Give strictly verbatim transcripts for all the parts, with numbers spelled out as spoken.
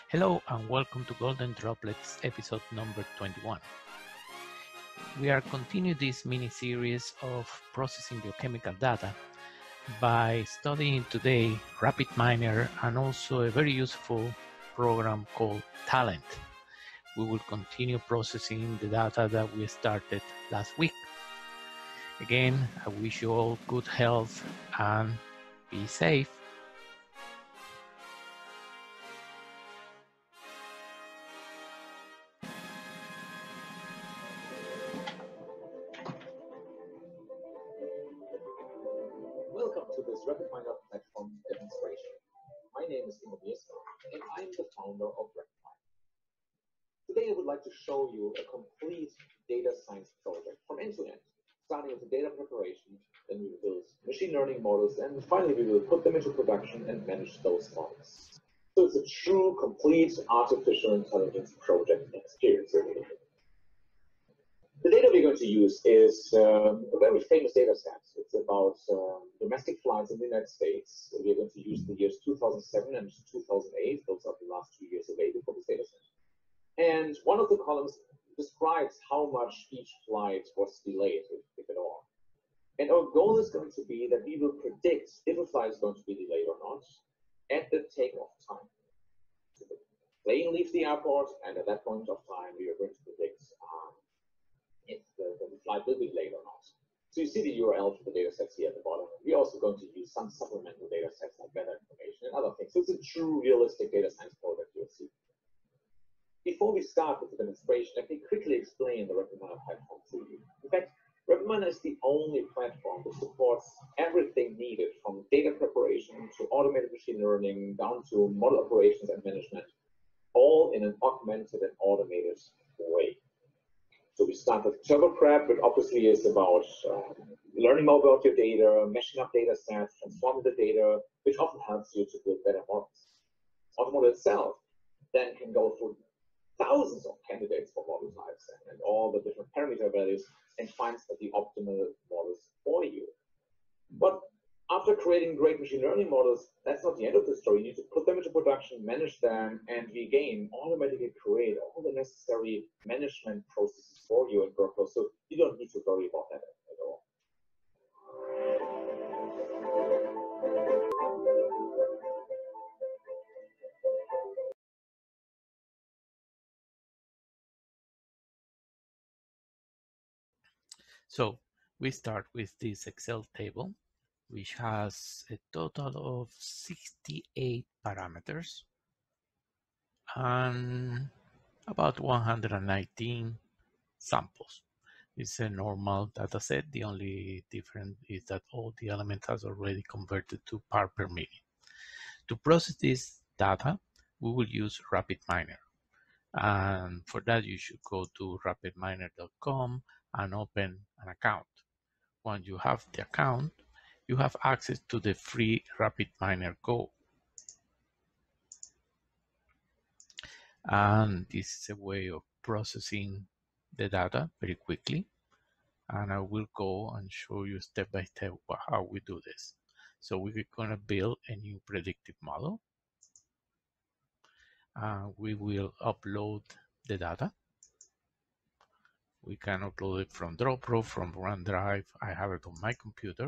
Hello and welcome to Golden Droplets episode number twenty-one. We are continuing this mini-series of processing geochemical data by studying today Rapidminer and also a very useful program called Talend. We will continue processing the data that we started last week. Again, I wish you all good health and be safe. Welcome to this Rapidminer platform demonstration. My name is Ingo Mieska, and I'm the founder of Rapidminer. Today I would like to show you a complete data science project from end to end, starting with the data preparation, then we will build machine learning models, and finally we will put them into production and manage those models. So it's a true, complete artificial intelligence project experience. The data we're going to use is um, a very famous data set. It's about um, domestic flights in the United States. We're going to use the years two thousand seven and two thousand eight. Those are the last two years available for this data set. And one of the columns describes how much each flight was delayed, if, if at all. And our goal is going to be that we will predict if a flight is going to be delayed or not at the takeoff time. So the plane leaves the airport, and at that point of time, we are going to predict um, if the, the flight will be delayed or not. So you see the U R L for the data sets here at the bottom. We're also going to use some supplemental data sets like weather information and other things. So it's a true realistic data science project you'll see. Before we start with the demonstration, let me quickly explain the Rapidminer platform to you. In fact, Rapidminer is the only platform that supports everything needed from data preparation to automated machine learning down to model operations and management, all in an augmented and automated way. So we start with turbo prep, which obviously is about um, learning more about your data, meshing up data sets, transforming the data, which often helps you to build better models. The model itself then can go through thousands of candidates for model types and, and all the different parameter values and finds the optimal models for you. But after creating great machine learning models, that's not the end of the story. You need to put them into production, manage them, and we again automatically create all the necessary management processes for you in workflow. So you don't need to worry about that at all. So we start with this Excel table, which has a total of sixty-eight parameters and about one hundred nineteen samples. It's a normal data set. The only difference is that all the elements has already converted to part per minute. To process this data, we will use Rapidminer. And for that, you should go to rapidminer dot com and open an account. Once you have the account, you have access to the free Rapidminer Go. And this is a way of processing the data very quickly. And I will go and show you step by step how we do this. So we're going to build a new predictive model. Uh, we will upload the data. We can upload it from Dropro, from OneDrive. I have it on my computer.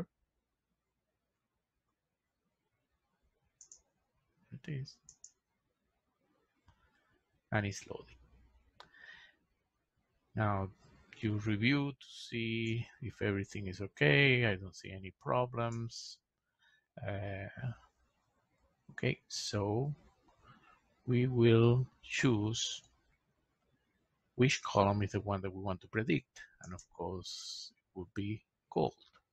It is. And it's loading. Now you review to see if everything is okay. I don't see any problems. Uh, okay, so we will choose which column is the one that we want to predict. And of course, it would be gold.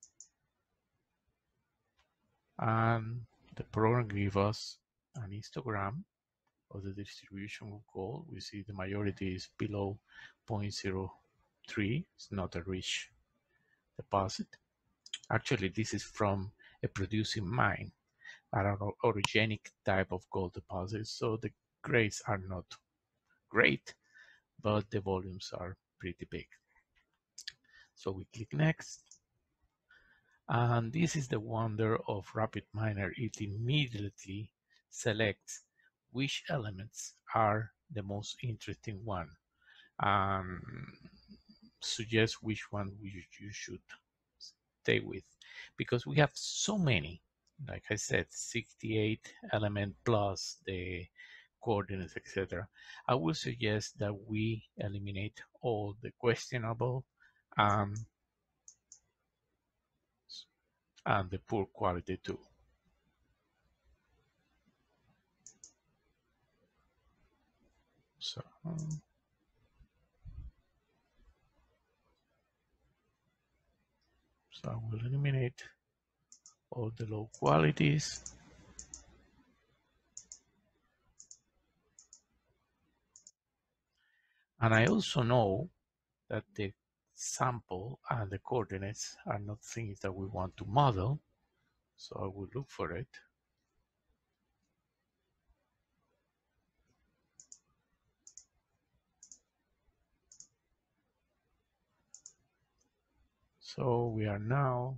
And the program gives us an histogram of the distribution of gold. We see the majority is below zero point zero three. It's not a rich deposit. Actually, this is from a producing mine, an orogenic type of gold deposit. So the grades are not great, but the volumes are pretty big. So we click next. And this is the wonder of Rapidminer. It immediately selects which elements are the most interesting one, and suggest which one you, you should stay with, because we have so many, like I said, sixty-eight element plus the coordinates, et cetera. I would suggest that we eliminate all the questionable um, and the poor quality too. So, um, so I will eliminate all the low qualities. And I also know that the sample and the coordinates are not things that we want to model. So I will look for it. So we are now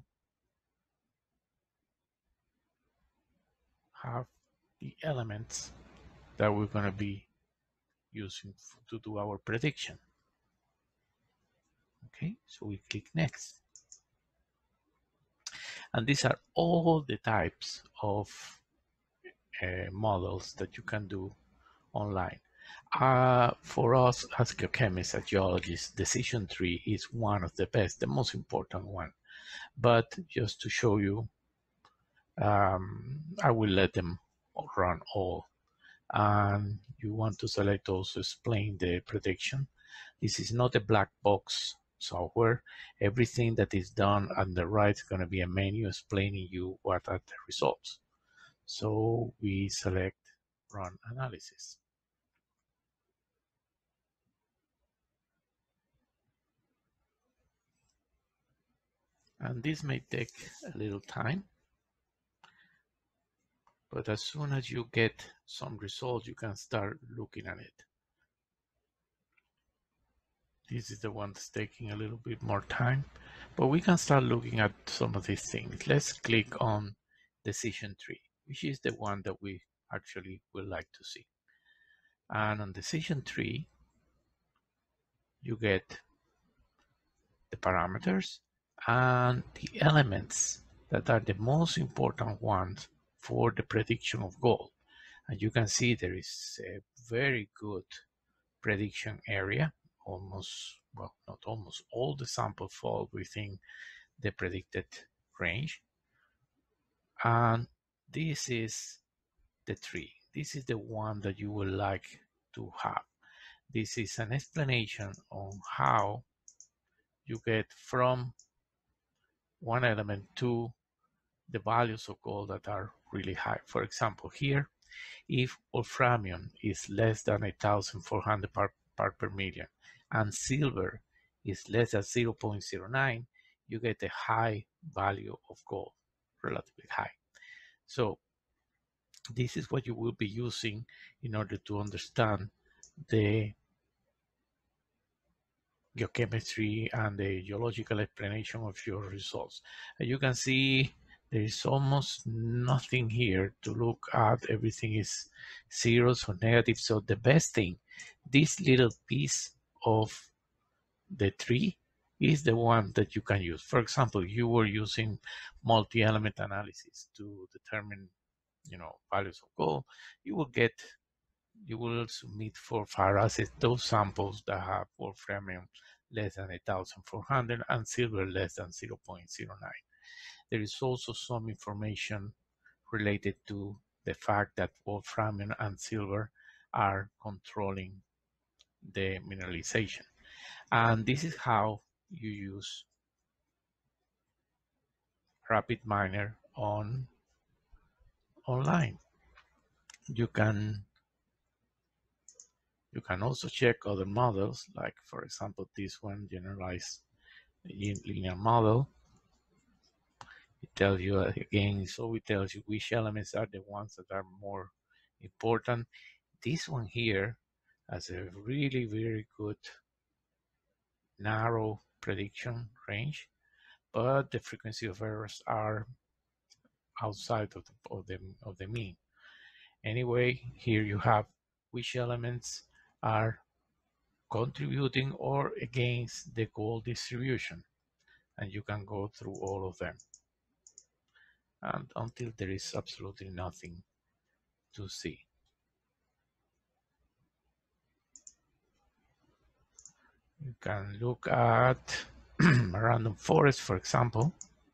have the elements that we're going to be using to do our prediction. Okay, so we click next. And these are all the types of uh, models that you can do online. Uh, for us as geochemists, as geologists, decision tree is one of the best, the most important one. But just to show you, um, I will let them run all. And you want to select also explain the prediction. This is not a black box software. Everything that is done on the right is going to be a menu explaining you what are the results. So we select run analysis. And this may take a little time, but as soon as you get some results, you can start looking at it. This is the one that's taking a little bit more time, but we can start looking at some of these things. Let's click on decision tree, which is the one that we actually would like to see. And on decision tree, you get the parameters and the elements that are the most important ones for the prediction of gold. And you can see there is a very good prediction area. Almost, well, not almost, all the samples fall within the predicted range. And this is the tree. This is the one that you would like to have. This is an explanation on how you get from one element to the values of gold that are really high. For example, here, if wolframium is less than one thousand four hundred part, part per million and silver is less than zero point zero nine, you get a high value of gold, relatively high. So this is what you will be using in order to understand the geochemistry and the geological explanation of your results. And you can see there is almost nothing here to look at. Everything is zeros or negatives. So the best thing, this little piece of the tree is the one that you can use. For example, you were using multi-element analysis to determine, you know, values of gold. You will get you will submit for fire assay those samples that have wolframium less than one thousand four hundred and silver less than zero point zero nine. There is also some information related to the fact that wolframium and silver are controlling the mineralization. And this is how you use Rapidminer on online. You can You can also check other models, like for example, this one, generalized linear model. It tells you again, so it tells you which elements are the ones that are more important. This one here has a really, very good narrow prediction range, but the frequency of errors are outside of the, of the, of the mean. Anyway, here you have which elements are contributing or against the goal distribution, and you can go through all of them and until there is absolutely nothing to see. You can look at random forest, for example.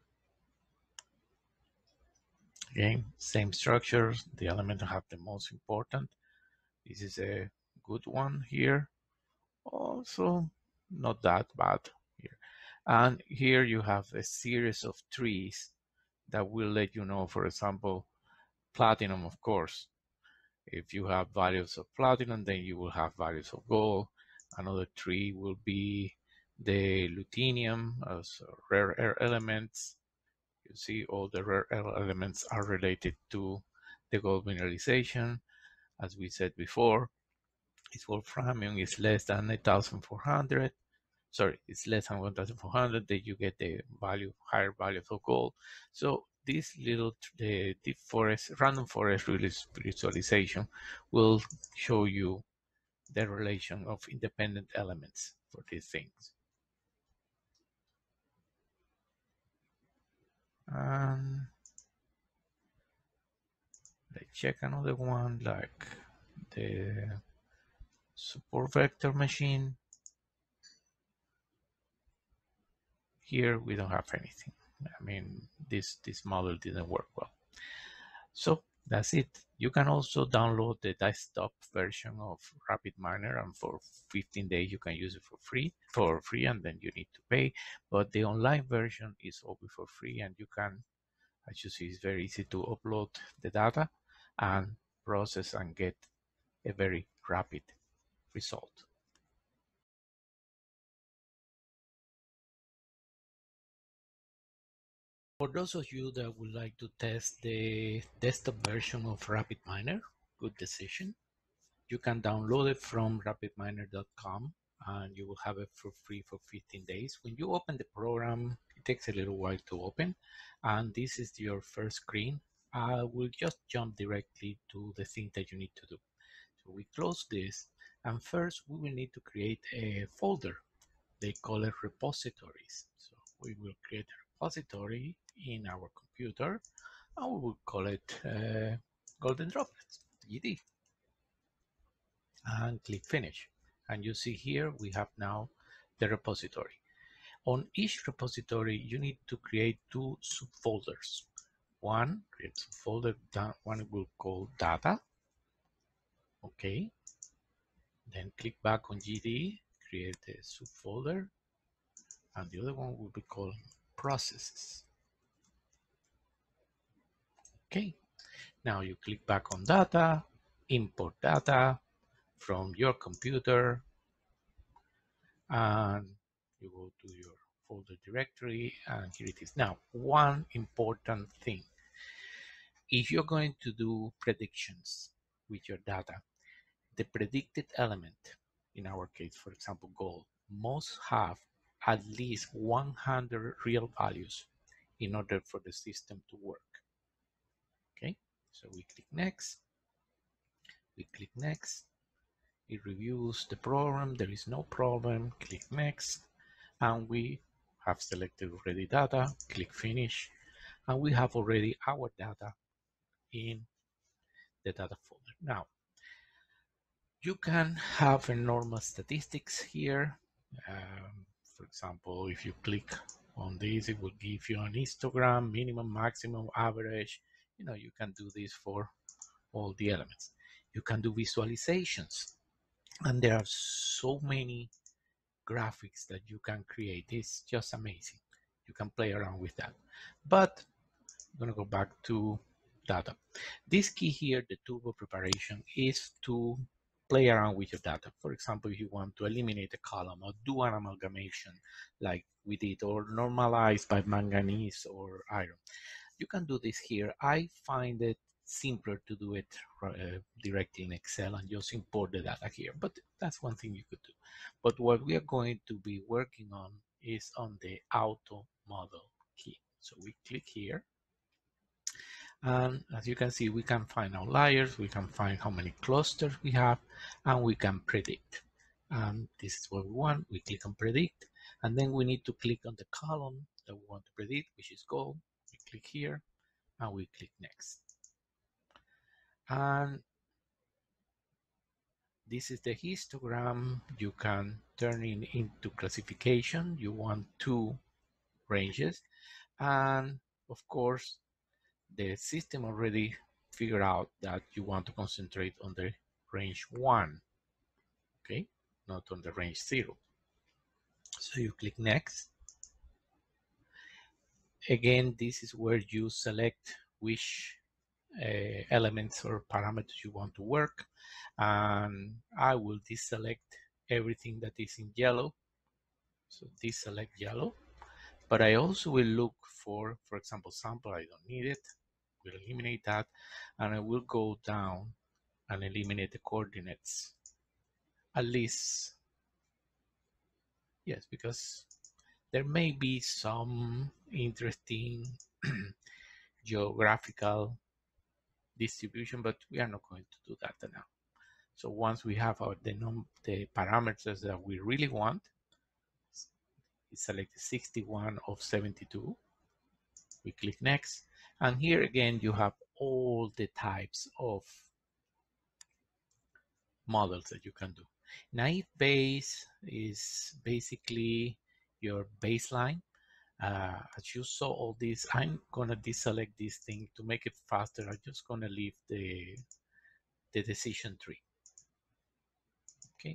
Again, same structures, the element that have the most important. This is a good one here. Also, not that bad here. And here you have a series of trees that will let you know, for example, platinum, of course. If you have values of platinum, then you will have values of gold. Another tree will be the lutetium as rare earth elements. You see all the rare earth elements are related to the gold mineralization. As we said before, its wolframium is less than one thousand four hundred. Sorry, it's less than one thousand four hundred, then you get the value, higher values of gold. So this little the deep forest, random forest visualization will show you the relation of independent elements for these things. And let's check another one like the support vector machine. Here we don't have anything. I mean, this, this model didn't work well. So that's it. You can also download the desktop version of Rapidminer, and for fifteen days you can use it for free, for free, and then you need to pay. But the online version is always for free, and you can, as you see, it's very easy to upload the data and process and get a very rapid result. For those of you that would like to test the desktop version of Rapidminer, good decision. You can download it from rapidminer dot com and you will have it for free for fifteen days. When you open the program, it takes a little while to open, and this is your first screen. I will just jump directly to the thing that you need to do. So we close this, and first we will need to create a folder. They call it repositories. So we will create a repository in our computer, and we will call it uh, Golden Droplets, G D. And click finish, and you see here we have now the repository. On each repository you need to create two subfolders. One, create subfolder, one will call data. Okay, then click back on G D, create a subfolder, and the other one will be called processes. Okay, now you click back on data, import data from your computer, and you go to your folder directory, and here it is. Now, one important thing. If you're going to do predictions with your data, the predicted element, in our case, for example, gold, must have at least one hundred real values in order for the system to work. Okay, so we click next, we click next, it reviews the program, there is no problem, click next, and we have selected already data, click finish, and we have already our data in the data folder. Now, you can have a normal statistics here. Um, for example, if you click on this, it will give you an histogram, minimum, maximum, average. You know, you can do this for all the elements. You can do visualizations, and there are so many graphics that you can create. It's just amazing. You can play around with that. But I'm going to go back to data. This key here, the turbo preparation, is to play around with your data. For example, if you want to eliminate a column or do an amalgamation like we did, or normalize by manganese or iron, you can do this here. I find it simpler to do it uh, directly in Excel and just import the data here, but that's one thing you could do. But what we are going to be working on is on the auto model key. So we click here, And as you can see, we can find outliers, we can find how many clusters we have, and we can predict. And this is what we want. We click on predict, and then we need to click on the column that we want to predict, which is gold. We click here, and we click next. And this is the histogram. You can turn it into classification. You want two ranges, and of course, the system already figured out that you want to concentrate on the range one, okay, not on the range zero. So you click next. Again, this is where you select which uh, elements or parameters you want to work. And I will deselect everything that is in yellow. So deselect yellow. But I also will look for, for example, sample. I don't need it. We'll eliminate that. And I will go down and eliminate the coordinates. At least, yes, because there may be some interesting geographical distribution, but we are not going to do that now. So once we have our the, num the parameters that we really want, select sixty-one of seventy-two. We click next, and here again you have all the types of models that you can do. Naive Bayes is basically your baseline. Uh, as you saw all this, I'm gonna deselect this thing to make it faster. I'm just gonna leave the the decision tree. Okay,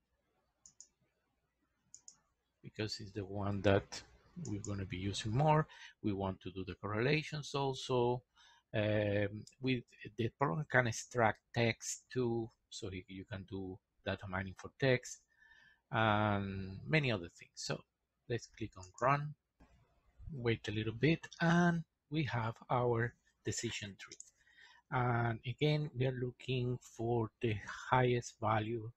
because it's the one that we're going to be using more. We want to do the correlations also. Um, with the program can extract text too, so you can do data mining for text and many other things. So let's click on run, wait a little bit, and we have our decision tree. And again, we are looking for the highest value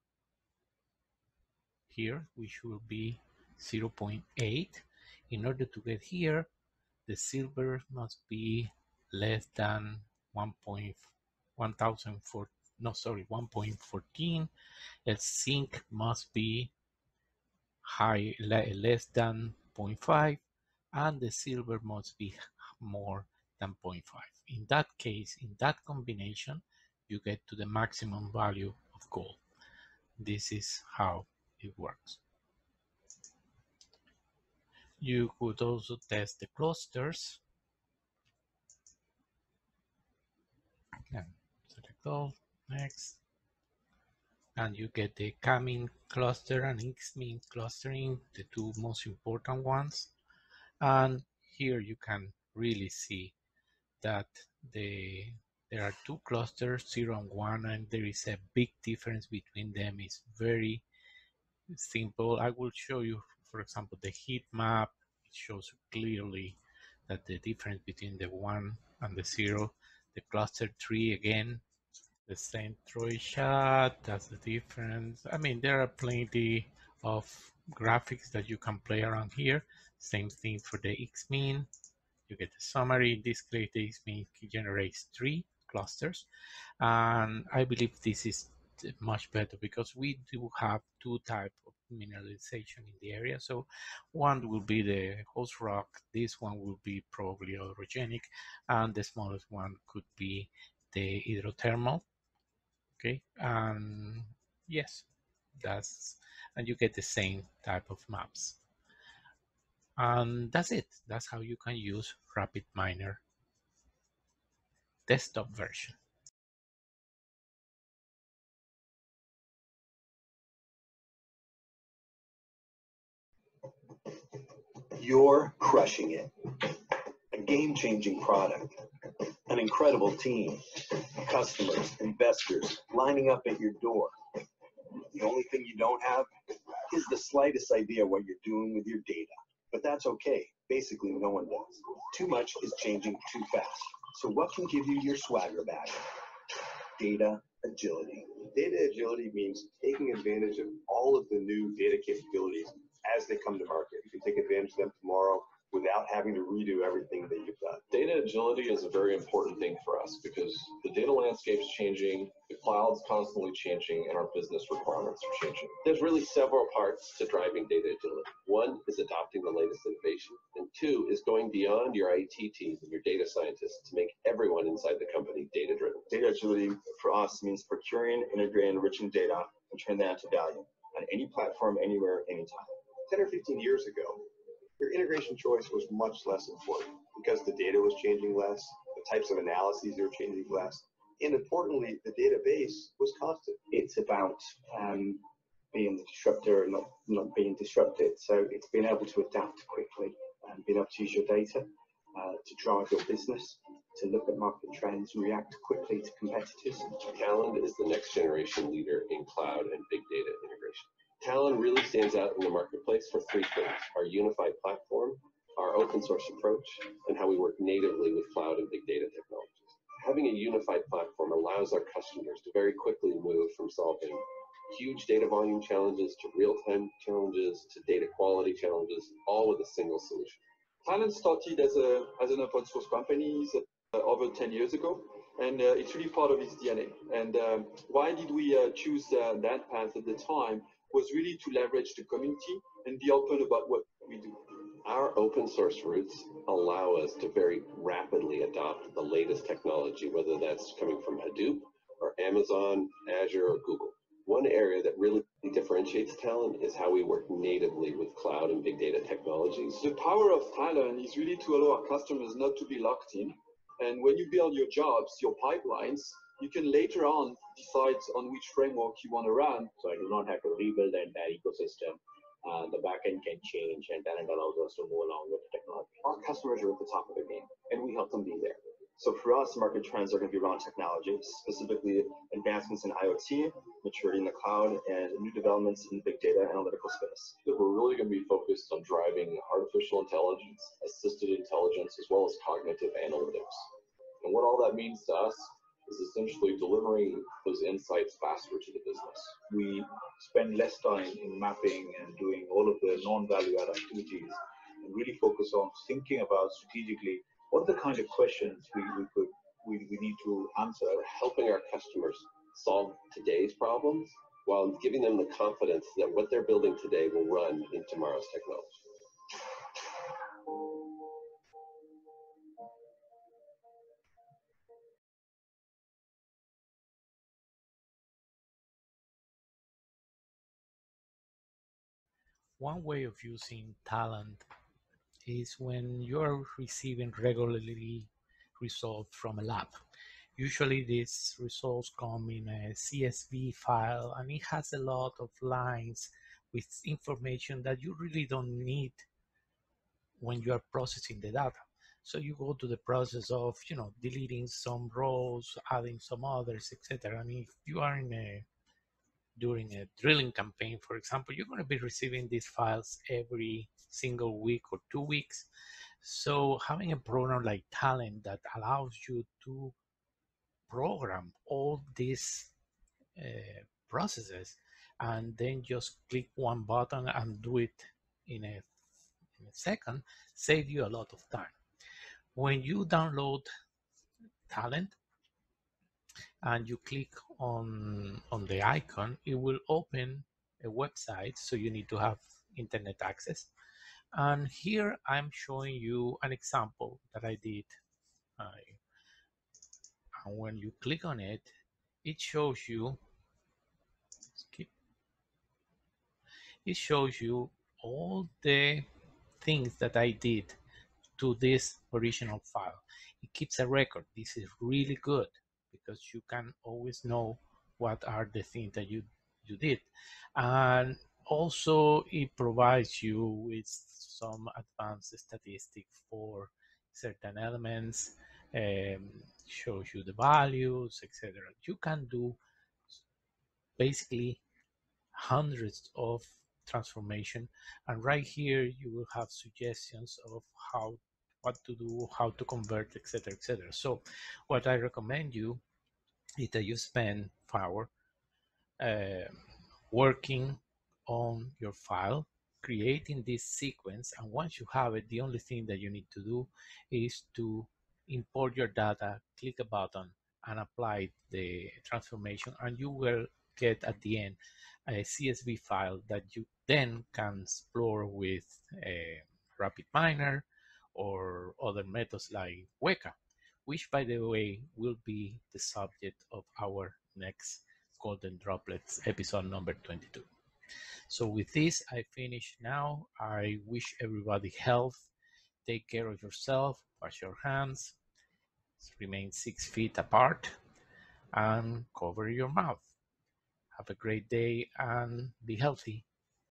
here, which will be zero point eight. In order to get here, the silver must be less than one point one thousand four, no sorry one point one four. The zinc must be high less than zero point five, and the silver must be more than zero point five. In that case, in that combination, you get to the maximum value of gold. This is how it works. You could also test the clusters. And select all, next. And you get the Camin cluster and X mean clustering, the two most important ones. And here you can really see that the there are two clusters, zero and one, and there is a big difference between them. It's very simple. I will show you, for example, the heat map. It shows clearly that the difference between the one and the zero. The cluster three, again, the same Troy shot, that's the difference. I mean, there are plenty of graphics that you can play around here. Same thing for the X-mean. You get the summary. In this case, the X-mean generates three clusters. And I believe this is much better because we do have two types of mineralization in the area. So one will be the host rock. This one will be probably orogenic. And the smallest one could be the hydrothermal. Okay, um, yes, that's, and you get the same type of maps. And that's it. That's how you can use Rapidminer desktop version. You're crushing it. A game-changing product. An incredible team. Customers, investors lining up at your door. The only thing you don't have is the slightest idea what you're doing with your data. But that's okay. Basically, no one does. Too much is changing too fast. So what can give you your swagger back? Data agility. Data agility means taking advantage of all of the new data capabilities as they come to market. You can take advantage of them tomorrow without having to redo everything that you've done. Data agility is a very important thing for us because the data landscape's changing, the cloud's constantly changing, and our business requirements are changing. There's really several parts to driving data agility. One is adopting the latest innovation, and two is going beyond your I T team and your data scientists to make everyone inside the company data-driven. Data agility for us means procuring, integrating, enriching data, and turning that into value on any platform, anywhere, anytime. ten or fifteen years ago, your integration choice was much less important because the data was changing less, the types of analyses were changing less, and importantly, the database was constant. It's about um, being the disruptor and not, not being disrupted. So it's being able to adapt quickly and being able to use your data uh, to drive your business, to look at market trends and react quickly to competitors. Talend is the next generation leader in cloud and big data integration. Talend really stands out in the marketplace for three things: our unified platform, our open source approach, and how we work natively with cloud and big data technologies. Having a unified platform allows our customers to very quickly move from solving huge data volume challenges to real-time challenges to data quality challenges, all with a single solution. Talend started as, a, as an open source company uh, over ten years ago, and uh, it's really part of its D N A. And um, why did we uh, choose uh, that path at the time was really to leverage the community and be open about what we do. Our open source roots allow us to very rapidly adopt the latest technology, whether that's coming from Hadoop or Amazon, Azure, or Google. One area that really differentiates Talend is how we work natively with cloud and big data technologies. The power of Talend is really to allow our customers not to be locked in. And when you build your jobs, your pipelines, you can later on decide on which framework you want to run. So I do not have to rebuild the entire ecosystem. Uh, the backend can change, and Talend allows us to move along with the technology. Our customers are at the top of their game, and we help them be there. So for us, market trends are going to be around technology, specifically advancements in IoT, maturity in the cloud, and new developments in big data analytical space. We're really going to be focused on driving artificial intelligence, assisted intelligence, as well as cognitive analytics. And what all that means to us is essentially delivering those insights faster to the business. We spend less time in mapping and doing all of the non-value add activities and really focus on thinking about strategically what are the kind of questions we, we could we, we need to answer. Helping our customers solve today's problems while giving them the confidence that what they're building today will run in tomorrow's technology. One way of using Talend is when you're receiving regularly results from a lab. Usually these results come in a C S V file, and it has a lot of lines with information that you really don't need when you are processing the data. So you go to the process of, you know, deleting some rows, adding some others, et cetera. And if you are in a during a drilling campaign, for example, you're going to be receiving these files every single week or two weeks. So having a program like Talend that allows you to program all these uh, processes and then just click one button and do it in a, in a second, save you a lot of time. When you download Talend and you click on on the icon, it will open a website, so you need to have internet access. And here I'm showing you an example that I did. I, and when you click on it, it shows you it shows you all the things that I did to this original file. It keeps a record. This is really good because you can always know what are the things that you you did. And also it provides you with some advanced statistics for certain elements, um, shows you the values, et cetera. You can do basically hundreds of transformation, and right here you will have suggestions of how what to do, how to convert, etc, etc. So what I recommend you is that you spend five hours uh, working on your file, creating this sequence, and once you have it, the only thing that you need to do is to import your data, click a button, and apply the transformation, and you will get at the end a C S V file that you then can explore with a Rapidminer or other methods like WEKA, which, by the way, will be the subject of our next Golden Droplets episode number twenty-two. So with this, I finish now. I wish everybody health. Take care of yourself. Wash your hands. Remain six feet apart and cover your mouth. Have a great day and be healthy.